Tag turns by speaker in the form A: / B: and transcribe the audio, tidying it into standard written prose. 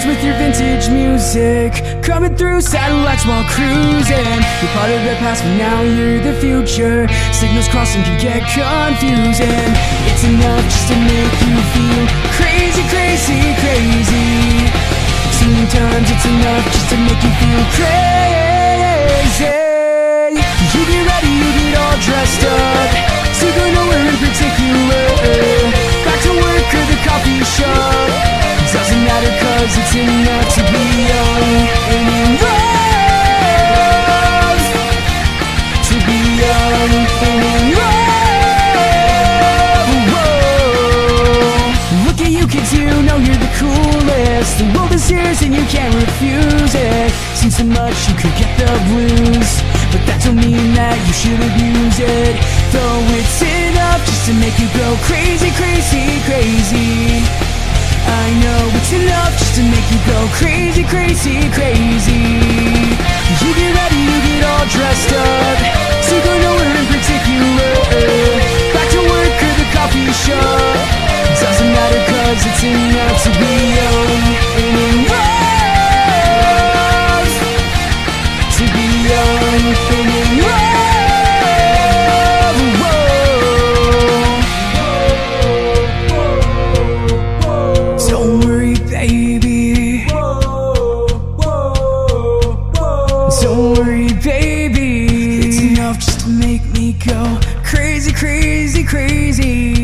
A: kids with your vintage music, coming through satellites while cruising. You're part of the past, but now you're the future. Signals crossing can get confusing. It's enough just to make you feel crazy, crazy, crazy. Sometimes it's enough just to make you feel crazy. You get ready, you get all dressed up, so go nowhere in particular. Back to work or the coffee shop, doesn't matter cause it's enough to be young and in love. To be young and in love. Whoa. Look at you kids, you know you're the coolest. The world is yours and you can't refuse it. Seen so much you could get the blues, but that don't mean that you should abuse it. Though it's enough just to make you go crazy, crazy, crazy. I know it's enough just to make you go crazy, crazy, crazy. You get ready, you get all dressed up, so go nowhere in particular. Back to work or the coffee shop, doesn't matter cause it's enough to be young and in love. To be young and in love. Don't worry, baby. Don't worry, baby. It's enough just to make me go crazy, crazy, crazy.